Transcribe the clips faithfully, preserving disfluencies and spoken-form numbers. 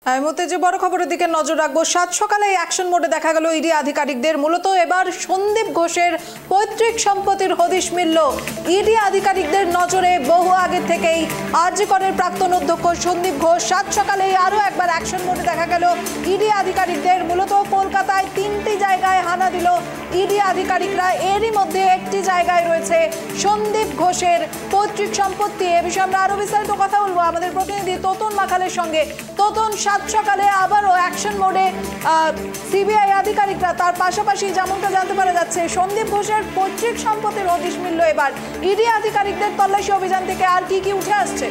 এই মুহূর্তে যে বড় খবরের দিকে নজর রাখবো, সাত সকালে অ্যাকশন মোডে দেখা গেল ইডি আধিকারিকদের। মূলত এবার সন্দীপ ঘোষের পৈতৃক সম্পত্তির হদিশ মিলল ইডি আধিকারিকদের নজরে। বহু আগে থেকেই আরজি করের প্রাক্তন অধ্যক্ষ সন্দীপ ঘোষ, সাত সকালেই আরও একবার অ্যাকশন মোডে দেখা গেল ইডি আধিকারিকদের। মূলত কলকাতায় তিনটি জায়গায় হানা দিল ইডি আধিকারিকরা। এরই মধ্যে একটি জায়গায় রয়েছে সন্দীপ ঘোষের পৈতৃক সম্পত্তি। এ বিষয়ে আমরা আরো বিস্তারিত কথা বলবো আমাদের প্রতিনিধি তোতন মাখালের সঙ্গে। তোতন, সাত সকালে আবারও অ্যাকশন মোডে সিবিআই আধিকারিকরা। তার পাশাপাশি যেমনটা জানতে পারা যাচ্ছে, সন্দীপ ঘোষের পৈতৃক সম্পত্তির হদিশ মিলল এবার ইডি আধিকারিকদের তল্লাশি অভিযান থেকে। আর কি কি উঠে আসছে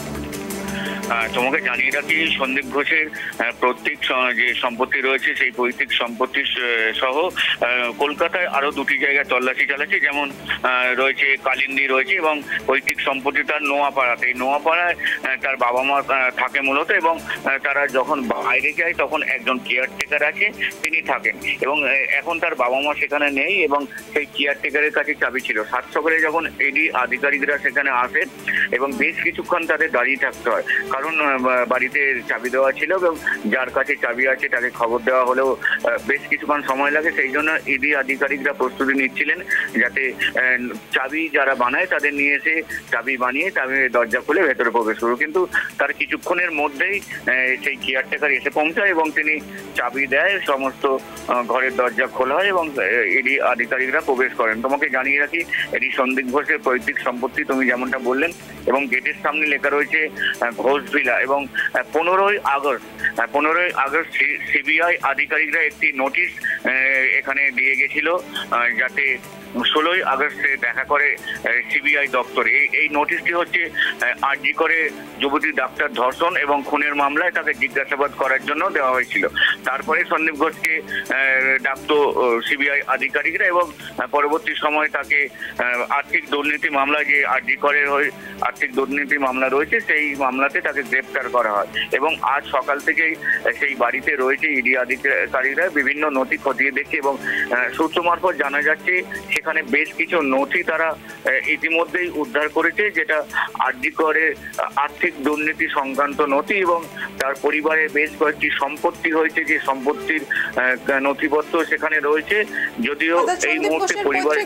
তোমাকে জানিয়ে রাখি, সন্দীপ ঘোষের প্রত্যেক যে সম্পত্তি রয়েছে সেই পৈতৃক সম্পত্তি সহ কলকাতায় আরো দুটি জায়গায় তল্লাশি চালাচ্ছে। যেমন রয়েছে কালিন্দী রয়েছে এবং পৈতৃক সম্পত্তি তার নোয়াপাড়াতে। এই নোয়াপাড়ায় তার বাবা মা থাকে মূলত, এবং তারা যখন বাইরে যায় তখন একজন কেয়ারটেকার আছে, তিনি থাকেন। এবং এখন তার বাবা মা সেখানে নেই এবং সেই কেয়ারটেকারের কাছে চাবি ছিল। সাত সকালে যখন ইডি আধিকারিকরা সেখানে আসে এবং বেশ কিছুক্ষণ তাদের দাঁড়িয়ে থাকতে হয়, কারণ বাড়িতে চাবি দেওয়া ছিল এবং যার কাছে চাবি আছে তাকে খবর দেওয়া হলেও বেশ কিছুক্ষণ সময় লাগে। সেই জন্য ইডি আধিকারিকরা প্রস্তুতি নিচ্ছিলেন যাতে চাবি যারা বানায় তাদের নিয়ে এসে চাবি বানিয়ে চাবি দরজা খুলে ভেতরে প্রবেশ করবে। কিন্তু তার কিছুক্ষণের মধ্যেই সেই কেয়ারটেকার এসে পৌঁছায় এবং তিনি চাবি দেয়, সমস্ত ঘরের দরজা খোলা হয় এবং ইডি আধিকারিকরা প্রবেশ করেন। তোমাকে জানিয়ে রাখি, এটি সন্দীপ ঘোষের পৈতৃক সম্পত্তি, তুমি যেমনটা বললেন, এবং গেটের সামনে লেখা রয়েছে ঘোষ ভিলা। এবং পনেরোই আগস্ট পনেরোই আগস্ট সিবিআই আধিকারিকরা একটি নোটিশ এখানে দিয়ে গেছিল যাতে ষোলোই আগস্টে দেখা করে সিবিআই দপ্তরে। এই এই নোটিশটি হচ্ছে আরজি করে যুবতী ডাক্তার ধর্ষণ এবং খুনের মামলায় তাকে জিজ্ঞাসাবাদ করার জন্য দেওয়া হয়েছিল। তারপরে সন্দীপ ঘোষকে ডাকতো সিবিআই আধিকারিকরা এবং পরবর্তী সময় তাকে আর্থিক দুর্নীতি মামলায়, যে আরজি করের হয়ে আর্থিক দুর্নীতি মামলা রয়েছে, সেই মামলাতে তাকে গ্রেপ্তার করা হয়। এবং আজ সকাল থেকেই সেই বাড়িতে রয়েছে ইডি আধিকারিকরা, বিভিন্ন নথি খতিয়ে দেখছে এবং সূত্র মারফত জানা যাচ্ছে সেখানে বেশ কিছু নথি তারা ইতিমধ্যেই উদ্ধার করেছে, যেটা আরজি করে আর্থিক দুর্নীতি সংক্রান্ত নথি। এবং তার পরিবারে বেশ কয়েকটি সম্পত্তি হয়েছে, যে সম্পত্তির নথিপত্র সেখানে রয়েছে। যদিও এই মুহূর্তে পরিবার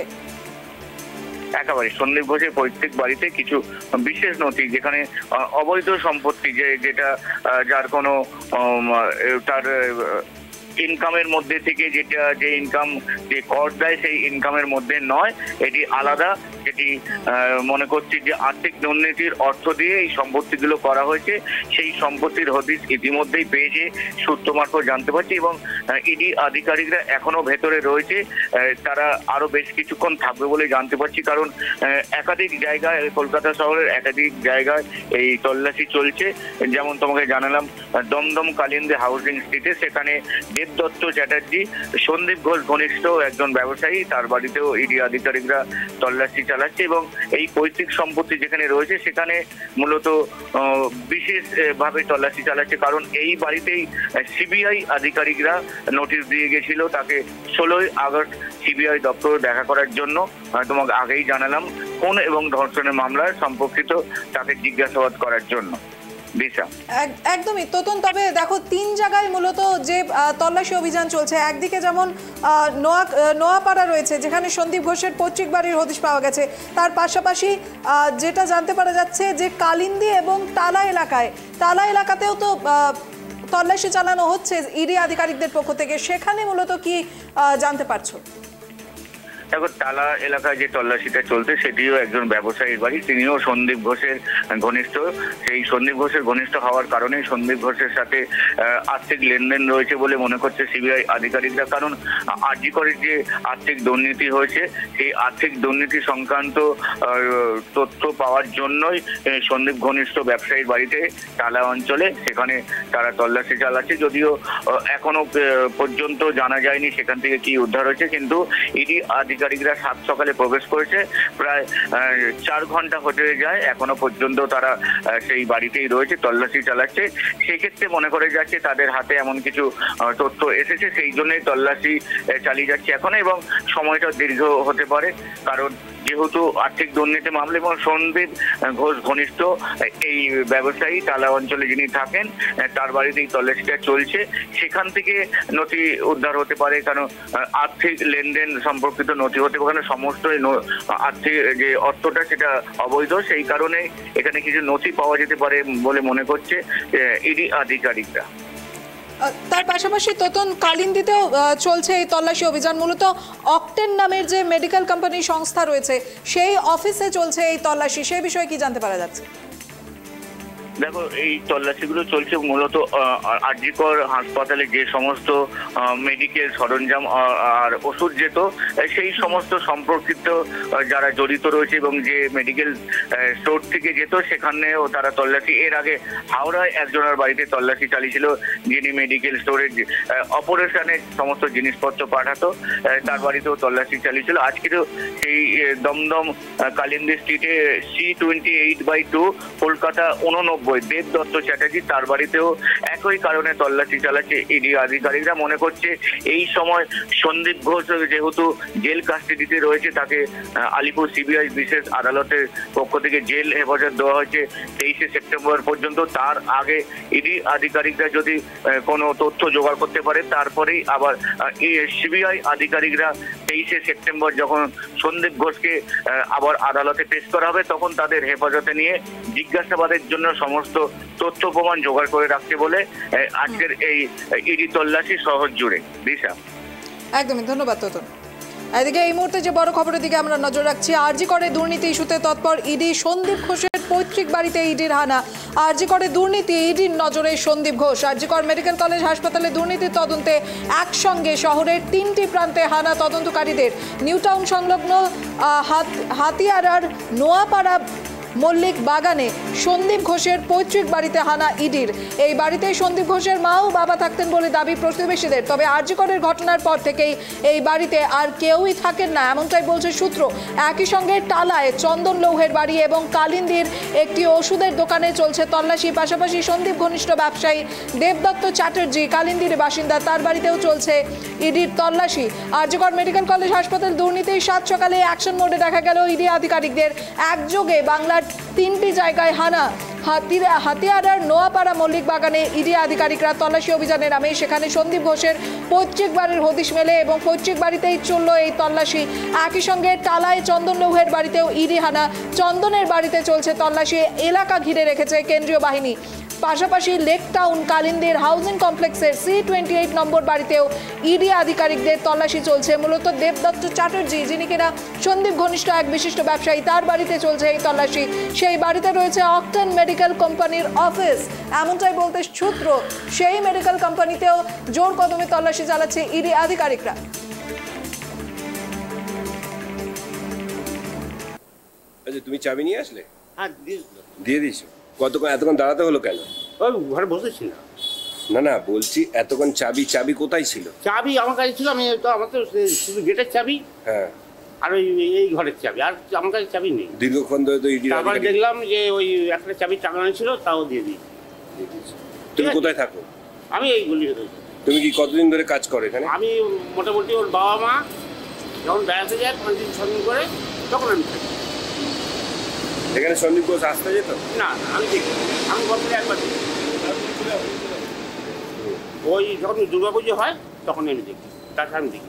একেবারে সন্দীপ ঘোষের পৈতৃক বাড়িতে কিছু বিশেষ নথি, যেখানে অবৈধ সম্পত্তি, যে যেটা যার কোনো তার ইনকামের মধ্যে থেকে যেটা যে ইনকাম যে কর দেয় সেই ইনকামের মধ্যে নয়, এটি আলাদা, যেটি মনে করছি যে আর্থিক দুর্নীতির অর্থ দিয়ে এই সম্পত্তিগুলো করা হয়েছে। সেই সম্পত্তির হদিশ ইতিমধ্যেই পেয়েছে সূত্র মারফত জানতে পারছি। এবং ইডি আধিকারিকরা এখনো ভেতরে রয়েছে, তারা আরো বেশ কিছুক্ষণ থাকবে বলে জানতে পারছি, কারণ একাধিক জায়গায় কলকাতা শহরের একাধিক জায়গায় এই তল্লাশি চলছে। যেমন তোমাকে জানালাম, দমদম কালিন্দী হাউজিং স্ট্রিটে, সেখানে দেবদত্ত চ্যাটার্জি সন্দীপ ঘোষ ঘনিষ্ঠ একজন ব্যবসায়ী, তার বাড়িতেও ইডি আধিকারিকরা তল্লাশি চালাচ্ছে। এবং এই পৈতৃক সম্পত্তি যেখানে রয়েছে সেখানে মূলত বিশেষ ভাবে তল্লাশি চালাচ্ছে, কারণ এই বাড়িতেই সিবিআই আধিকারিকরা নোটিশ দিয়ে গেছিল তাকে ষোলোই আগস্ট সিবিআই দপ্তর দেখা করার জন্য। তোমাকে আগেই জানালাম, খুন এবং ধর্ষণের মামলায় সম্পর্কিত তাকে জিজ্ঞাসাবাদ করার জন্য। একদমই তোতন, তবে দেখো তিন জায়গায় মূলত যে তল্লাশি অভিযান চলছে। একদিকে যেমন নোয়া নোয়াপাড়া রয়েছে, যেখানে সন্দীপ ঘোষের পৈতৃক বাড়ির হদিশ পাওয়া গেছে। তার পাশাপাশি যেটা জানতে পারা যাচ্ছে যে কালিন্দী এবং টালা এলাকায় টালা এলাকাতেও তো তল্লাশি চালানো হচ্ছে ইডি আধিকারিকদের পক্ষ থেকে। সেখানে মূলত কি জানতে পারছো? দেখো, টালা এলাকায় যে তল্লাশিটা চলছে সেটিও একজন ব্যবসায়ীর বাড়ি, তিনিও সন্দীপ ঘোষের ঘনিষ্ঠ। সেই সন্দীপ ঘোষের ঘনিষ্ঠ হওয়ার কারণে সন্দীপ ঘোষের সাথে আর্থিক লেনদেন রয়েছে বলে মনে করছে সিবিআই আধিকারিকরা। কারণ আরজি করে যে আর্থিক দুর্নীতি হয়েছে, সেই আর্থিক দুর্নীতি সংক্রান্ত তথ্য পাওয়ার জন্যই সন্দীপ ঘনিষ্ঠ ব্যবসায়ীর বাড়িতে টালা অঞ্চলে সেখানে তারা তল্লাশি চালাচ্ছে। যদিও এখনো পর্যন্ত জানা যায়নি সেখান থেকে কি উদ্ধার হয়েছে, কিন্তু ইডি আধিকারিকরা সাত সকালে প্রবেশ করেছে, প্রায় চার ঘন্টা হতে যায়, এখনো পর্যন্ত তারা সেই বাড়িতেই রয়েছে, তল্লাশি চালাচ্ছে। সেক্ষেত্রে মনে করে যাচ্ছে তাদের হাতে এমন কিছু তথ্য এসেছে, সেই জন্যই তল্লাশি চালিয়ে যাচ্ছে এখন। এবং সময়টা দীর্ঘ হতে পারে, কারণ যেহেতু আর্থিক দুর্নীতি মামলা এবং সন্দীপ ঘোষ ঘনিষ্ঠ এই ব্যবসায়ী টালা অঞ্চলে যিনি থাকেন তার বাড়িতেই তল্লাশিটা চলছে। সেখান থেকে নথি উদ্ধার হতে পারে, কারণ আর্থিক লেনদেন সম্পর্কিত নথি হতে পারে, সমস্ত আর্থিক যে অর্থটা সেটা অবৈধ, সেই কারণে এখানে কিছু নথি পাওয়া যেতে পারে বলে মনে করছে ইডি আধিকারিকরা। তার পাশাপাশি তোতন কালিন্দিতেও চলছে এই তল্লাশি অভিযান। মূলত অকটেন নামের যে মেডিকেল কোম্পানি সংস্থা রয়েছে সেই অফিসে চলছে এই তল্লাশি, সেই বিষয়ে কি জানতে পারা যাচ্ছে? দেখো, এই তল্লাশিগুলো চলছে মূলত আরজিকর হাসপাতালে যে সমস্ত মেডিকেল সরঞ্জাম আর ওষুধ যেত সেই সমস্ত সম্পর্কিত যারা জড়িত রয়েছে এবং যে মেডিকেল স্টোর থেকে যেত সেখানেও তারা তল্লাশি। এর আগে হাওড়ায় একজনের বাড়িতে তল্লাশি চালিয়েছিল যিনি মেডিকেল স্টোরের অপারেশনের সমস্ত জিনিসপত্র পাঠাতো, তার বাড়িতেও তল্লাশি চালিয়েছিল। আজকেও সেই দমদম কালিন্দি স্ট্রিটে C twenty eight by two Kolkata উননব্বই দেব দত্ত চ্যাটার্জি তার বাড়িতেও একই কারণে তল্লাশি চালাচ্ছে ইডি আধিকারিকরা। মনে করছে এই সময় সন্দীপ ঘোষ যেহেতু জেল কাস্টাডিতে রয়েছে, তাকে আলিপুর সিবিআই বিশেষ আদালতের পক্ষ থেকে জেল হেফাজত দেওয়া হয়েছে তেইশে সেপ্টেম্বর পর্যন্ত। তার আগে ইডি আধিকারিকরা যদি কোনো তথ্য জোগাড় করতে পারে তারপরেই আবার সিবিআই আধিকারিকরা তেইশে সেপ্টেম্বর যখন সন্দীপ ঘোষকে আবার আদালতে পেশ করা হবে তখন তাদের হেফাজতে নিয়ে জিজ্ঞাসাবাদের জন্য সমস্ত তথ্য প্রমাণ জোগাড় করে রাখতে বলে আজকের এই ইডি তল্লাশি শহর জুড়ে। দিশা, একদমই ধন্যবাদ তোতন। এদিকে এই মুহূর্তে যে বড় খবরের দিকে আমরা নজর রাখছি, আরজি করে দুর্নীতি ইস্যুতে তৎপর ইডি, সন্দীপ ঘোষের পৈতৃক বাড়িতে ইডির হানা। আরজি করে দুর্নীতি, ইডির নজরে সন্দীপ ঘোষ। আরজি কর মেডিকেল কলেজ হাসপাতালে দুর্নীতির তদন্তে একসঙ্গে শহরের তিনটি প্রান্তে হানা তদন্তকারীদের। নিউ টাউন সংলগ্ন হাতিয়ারার নোয়াপাড়া মল্লিক বাগানে সন্দীপ ঘোষের পৈতৃক বাড়িতে হানা ইডির। এই বাড়িতে সন্দীপ ঘোষের মা ও বাবা থাকতেন বলে দাবি প্রতিবেশীদের। তবে আরজি করের ঘটনার পর থেকেই এই বাড়িতে আর কেউই থাকেন না, এমনটাই বলছে সূত্র। একই সঙ্গে টালায় চন্দন লৌহের বাড়ি এবং কালিন্দির একটি ওষুধের দোকানে চলছে তল্লাশি। পাশাপাশি সন্দীপ ঘনিষ্ঠ ব্যবসায়ী দেবদত্ত চ্যাটার্জি কালিন্দির বাসিন্দা, তার বাড়িতেও চলছে ইডির তল্লাশি। আরজি কর মেডিকেল কলেজ হাসপাতাল দুর্নীতি, সাত সকালে অ্যাকশন মোডে দেখা গেল ইডি আধিকারিকদের। একযোগে বাংলার তিনটি জায়গায় হানা। হাতিয়ারার নোয়াপাড়া মল্লিক বাগানে ইডি আধিকারিকরা তল্লাশি অভিযানে নামে। সেখানে সন্দীপ ঘোষের পৈতৃক বাড়ির হদিশ মেলে এবং পৈতৃক বাড়িতেই চলল এই তল্লাশি। একই সঙ্গে টালায় চন্দন লৌহের বাড়িতেও ইডি হানা। চন্দনের বাড়িতে চলছে তল্লাশি, এলাকা ঘিরে রেখেছে কেন্দ্রীয় বাহিনী। পাশাপাশি লেক টাউন কালিন্দির হাউজিং কমপ্লেক্সের সি টোয়েন্টি এইট নম্বর বাড়িতেও ইডি আধিকারিকদের তল্লাশি চলছে। মূলত দেবদত্ত চ্যাটার্জি, যিনি কিনা সন্দীপ ঘনিষ্ঠ এক বিশিষ্ট ব্যবসায়ী, তার বাড়িতে চলছে এই তল্লাশি। সেই বাড়িতে রয়েছে অকটেন মেডিকেল কোম্পানির অফিস, এমনটাই বলতে সূত্র। সেই মেডিকেল কোম্পানিতেও জোর কদমে তল্লাশি চালাচ্ছে ইডি আধিকারিকরা। আচ্ছা, তুমি চাবি নিয়ে আসলে? হ্যাঁ, দিয়ে দিয়েছো? কতক্ষণ এতক্ষণ দাঁড়াতে হলো কেন? ওই ঘরে বসেছিলাম। না না, বলছি এতক্ষণ চাবি চাবি কোথায় ছিল? চাবি আমার কাছে ছিল, আমি তো আমার তো শুধু গেটের চাবি হ্যাঁ আর ওই এই ঘরের চাবি, আর আমার কাছে চাবি নেই। দীর্ঘক্ষণ ধরে তো ইডি তারপর দেখলাম যে ওই একটা চাবি টাঙানো ছিল, তাও দিয়ে দিই। তুমি কোথায় থাকো? আমি এই গলি। তুমি কি কতদিন ধরে কাজ করো এখানে? আমি মোটামুটি ওর বাবা মা যখন বেড়াতে যায় পাঁচ দিন ছ দিন করে, তখন আমি থাকি। এখানে সন্দীপ ঘোষ আসতে যেত? না না, আমি দেখি, আমি বছরে একবার দেখি। ওই যখন দুর্গা পুজো হয় তখন আমি দেখি, তাছাড়া আমি দেখি।